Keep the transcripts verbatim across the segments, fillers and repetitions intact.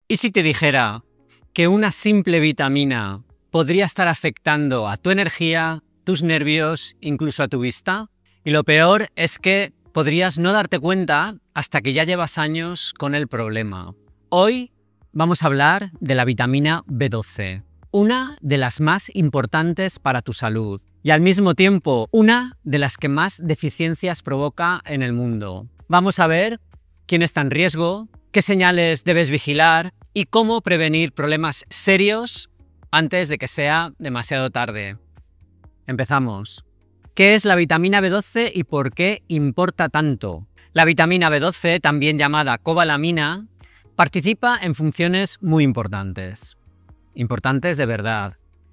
¿Y si te dijera que una simple vitamina podría estar afectando a tu energía, tus nervios, incluso a tu vista? Y lo peor es que podrías no darte cuenta hasta que ya llevas años con el problema. Hoy vamos a hablar de la vitamina B doce, una de las más importantes para tu salud y al mismo tiempo una de las que más deficiencias provoca en el mundo. Vamos a ver quién está en riesgo, qué señales debes vigilar y cómo prevenir problemas serios antes de que sea demasiado tarde. Empezamos. ¿Qué es la vitamina B doce y por qué importa tanto? La vitamina B doce, también llamada cobalamina, participa en funciones muy importantes. Importantes de verdad.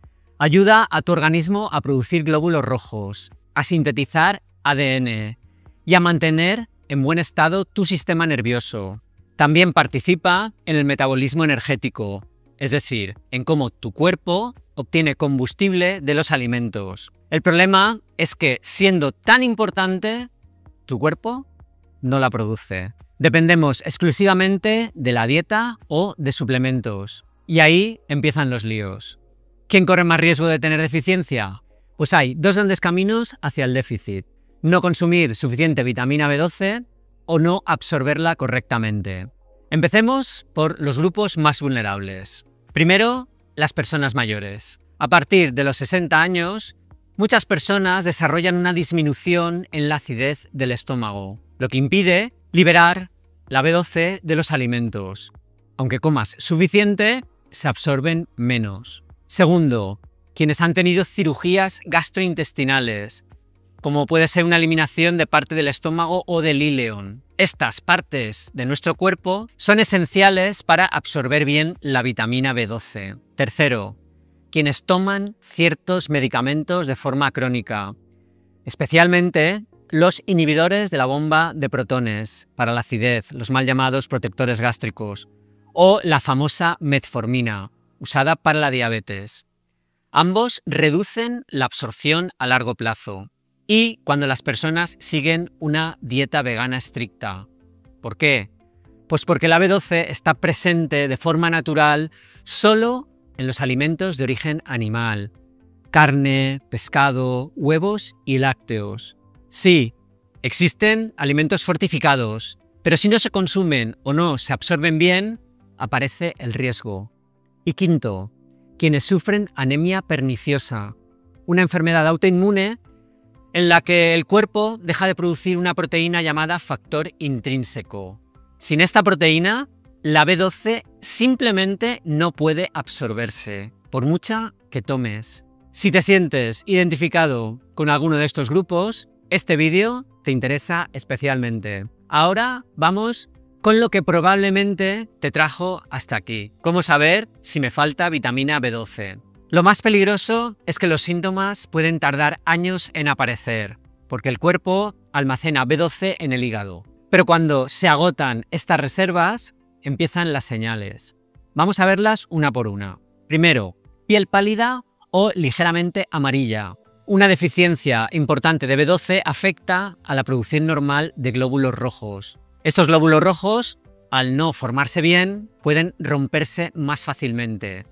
Ayuda a tu organismo a producir glóbulos rojos, a sintetizar A D N y a mantener en buen estado tu sistema nervioso. También participa en el metabolismo energético, es decir, en cómo tu cuerpo obtiene combustible de los alimentos. El problema es que, siendo tan importante, tu cuerpo no la produce. Dependemos exclusivamente de la dieta o de suplementos. Y ahí empiezan los líos. ¿Quién corre más riesgo de tener deficiencia? Pues hay dos grandes caminos hacia el déficit. No consumir suficiente vitamina B doce o no absorberla correctamente. Empecemos por los grupos más vulnerables. Primero, las personas mayores. A partir de los sesenta años, muchas personas desarrollan una disminución en la acidez del estómago, lo que impide liberar la B doce de los alimentos. Aunque comas suficiente, se absorben menos. Segundo, quienes han tenido cirugías gastrointestinales, como puede ser una eliminación de parte del estómago o del íleon. Estas partes de nuestro cuerpo son esenciales para absorber bien la vitamina B doce. Tercero, quienes toman ciertos medicamentos de forma crónica, especialmente los inhibidores de la bomba de protones para la acidez, los mal llamados protectores gástricos, o la famosa metformina, usada para la diabetes. Ambos reducen la absorción a largo plazo. Y cuando las personas siguen una dieta vegana estricta. ¿Por qué? Pues porque la B doce está presente de forma natural solo en los alimentos de origen animal. Carne, pescado, huevos y lácteos. Sí, existen alimentos fortificados, pero si no se consumen o no se absorben bien, aparece el riesgo. Y quinto, quienes sufren anemia perniciosa, una enfermedad autoinmune en la que el cuerpo deja de producir una proteína llamada factor intrínseco. Sin esta proteína, la B doce simplemente no puede absorberse, por mucha que tomes. Si te sientes identificado con alguno de estos grupos, este vídeo te interesa especialmente. Ahora vamos con lo que probablemente te trajo hasta aquí. ¿Cómo saber si me falta vitamina B doce? Lo más peligroso es que los síntomas pueden tardar años en aparecer, porque el cuerpo almacena B doce en el hígado. Pero cuando se agotan estas reservas, empiezan las señales. Vamos a verlas una por una. Primero, piel pálida o ligeramente amarilla. Una deficiencia importante de B doce afecta a la producción normal de glóbulos rojos. Estos glóbulos rojos, al no formarse bien, pueden romperse más fácilmente.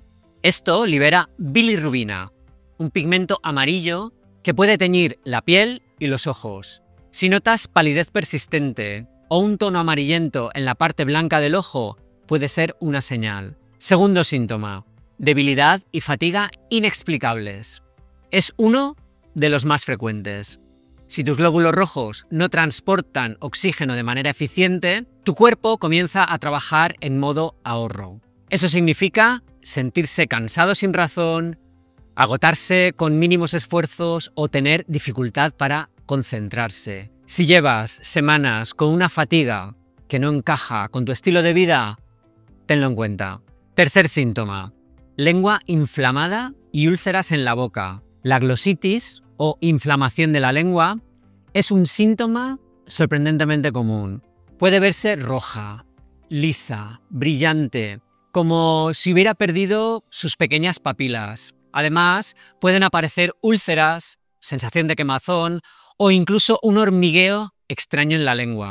Esto libera bilirrubina, un pigmento amarillo que puede teñir la piel y los ojos. Si notas palidez persistente o un tono amarillento en la parte blanca del ojo, puede ser una señal. Segundo síntoma, debilidad y fatiga inexplicables. Es uno de los más frecuentes. Si tus glóbulos rojos no transportan oxígeno de manera eficiente, tu cuerpo comienza a trabajar en modo ahorro. Eso significa sentirse cansado sin razón, agotarse con mínimos esfuerzos o tener dificultad para concentrarse. Si llevas semanas con una fatiga que no encaja con tu estilo de vida, tenlo en cuenta. Tercer síntoma, lengua inflamada y úlceras en la boca. La glositis o inflamación de la lengua es un síntoma sorprendentemente común. Puede verse roja, lisa, brillante, como si hubiera perdido sus pequeñas papilas. Además, pueden aparecer úlceras, sensación de quemazón o incluso un hormigueo extraño en la lengua.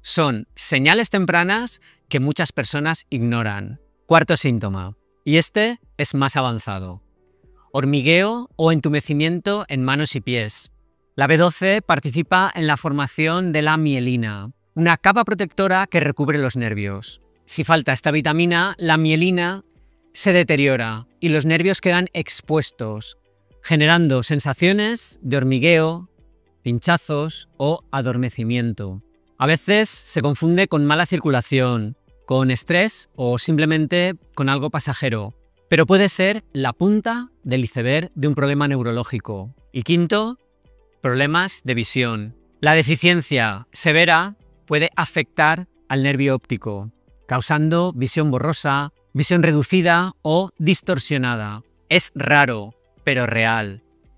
Son señales tempranas que muchas personas ignoran. Cuarto síntoma, y este es más avanzado. Hormigueo o entumecimiento en manos y pies. La B doce participa en la formación de la mielina, una capa protectora que recubre los nervios. Si falta esta vitamina, la mielina se deteriora y los nervios quedan expuestos, generando sensaciones de hormigueo, pinchazos o adormecimiento. A veces se confunde con mala circulación, con estrés o simplemente con algo pasajero, pero puede ser la punta del iceberg de un problema neurológico. Y quinto, problemas de visión. La deficiencia severa puede afectar al nervio óptico, causando visión borrosa, visión reducida o distorsionada. Es raro, pero real.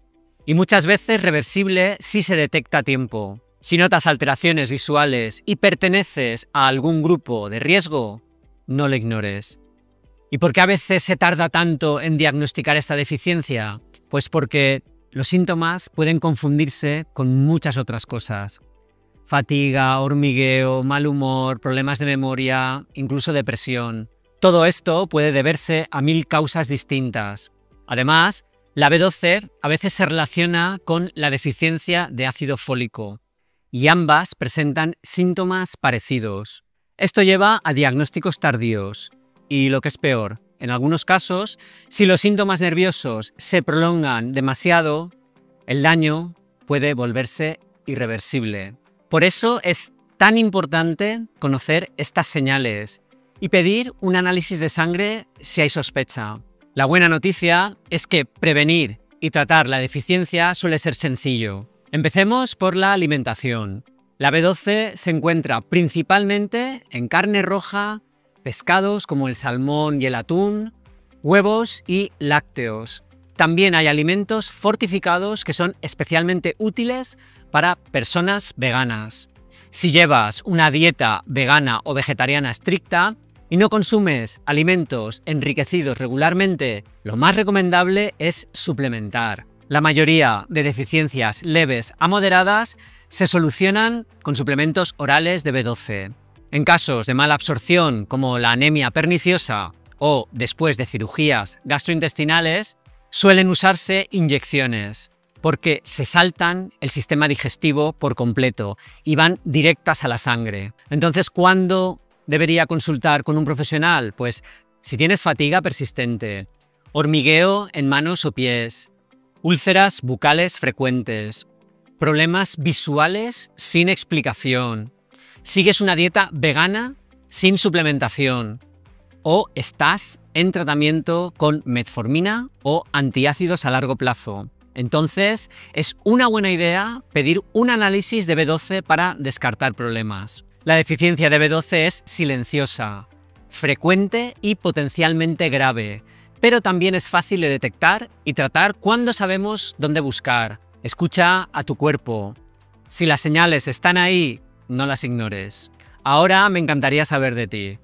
Y muchas veces reversible si se detecta a tiempo. Si notas alteraciones visuales y perteneces a algún grupo de riesgo, no lo ignores. ¿Y por qué a veces se tarda tanto en diagnosticar esta deficiencia? Pues porque los síntomas pueden confundirse con muchas otras cosas. Fatiga, hormigueo, mal humor, problemas de memoria, incluso depresión. Todo esto puede deberse a mil causas distintas. Además, la B doce a veces se relaciona con la deficiencia de ácido fólico y ambas presentan síntomas parecidos. Esto lleva a diagnósticos tardíos y, lo que es peor, en algunos casos, si los síntomas nerviosos se prolongan demasiado, el daño puede volverse irreversible. Por eso es tan importante conocer estas señales y pedir un análisis de sangre si hay sospecha. La buena noticia es que prevenir y tratar la deficiencia suele ser sencillo. Empecemos por la alimentación. La B doce se encuentra principalmente en carne roja, pescados como el salmón y el atún, huevos y lácteos. También hay alimentos fortificados que son especialmente útiles para personas veganas. Si llevas una dieta vegana o vegetariana estricta y no consumes alimentos enriquecidos regularmente, lo más recomendable es suplementar. La mayoría de deficiencias leves a moderadas se solucionan con suplementos orales de B doce. En casos de mala absorción, como la anemia perniciosa o después de cirugías gastrointestinales, suelen usarse inyecciones, porque se saltan el sistema digestivo por completo y van directas a la sangre. Entonces, ¿cuándo debería consultar con un profesional? Pues si tienes fatiga persistente, hormigueo en manos o pies, úlceras bucales frecuentes, problemas visuales sin explicación, sigues una dieta vegana sin suplementación o estás en tratamiento con metformina o antiácidos a largo plazo. Entonces, es una buena idea pedir un análisis de B doce para descartar problemas. La deficiencia de B doce es silenciosa, frecuente y potencialmente grave, pero también es fácil de detectar y tratar cuando sabemos dónde buscar. Escucha a tu cuerpo. Si las señales están ahí, no las ignores. Ahora me encantaría saber de ti.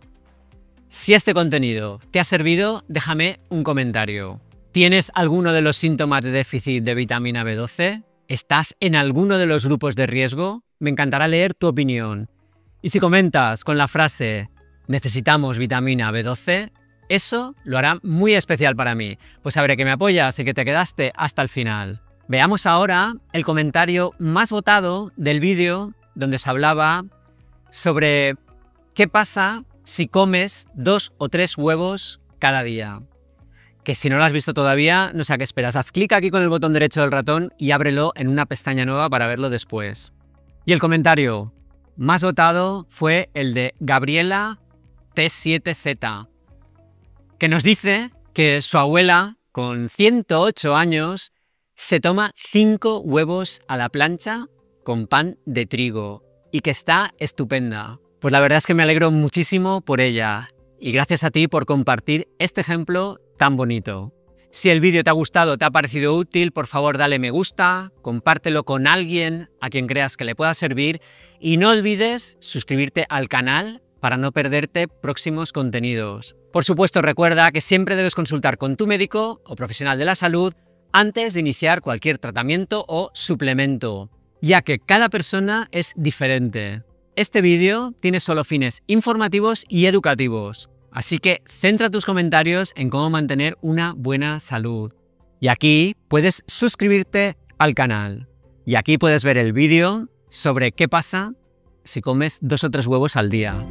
Si este contenido te ha servido, déjame un comentario. ¿Tienes alguno de los síntomas de déficit de vitamina B doce? ¿Estás en alguno de los grupos de riesgo? Me encantará leer tu opinión. Y si comentas con la frase «necesitamos vitamina B doce», eso lo hará muy especial para mí, pues sabré que me apoyas y que te quedaste hasta el final. Veamos ahora el comentario más votado del vídeo donde se hablaba sobre qué pasa si comes dos o tres huevos cada día. Que si no lo has visto todavía, no sé a qué esperas. Haz clic aquí con el botón derecho del ratón y ábrelo en una pestaña nueva para verlo después. Y el comentario más votado fue el de Gabriela T siete Z, que nos dice que su abuela, con ciento ocho años, se toma cinco huevos a la plancha con pan de trigo y que está estupenda. Pues la verdad es que me alegro muchísimo por ella y gracias a ti por compartir este ejemplo tan bonito. Si el vídeo te ha gustado, te ha parecido útil, por favor dale me gusta, compártelo con alguien a quien creas que le pueda servir y no olvides suscribirte al canal para no perderte próximos contenidos. Por supuesto, recuerda que siempre debes consultar con tu médico o profesional de la salud antes de iniciar cualquier tratamiento o suplemento, ya que cada persona es diferente. Este vídeo tiene solo fines informativos y educativos, así que centra tus comentarios en cómo mantener una buena salud. Y aquí puedes suscribirte al canal. Y aquí puedes ver el vídeo sobre qué pasa si comes dos o tres huevos al día.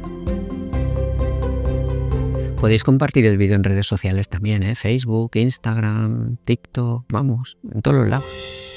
Podéis compartir el vídeo en redes sociales también, ¿eh? Facebook, Instagram, TikTok, vamos, en todos los lados.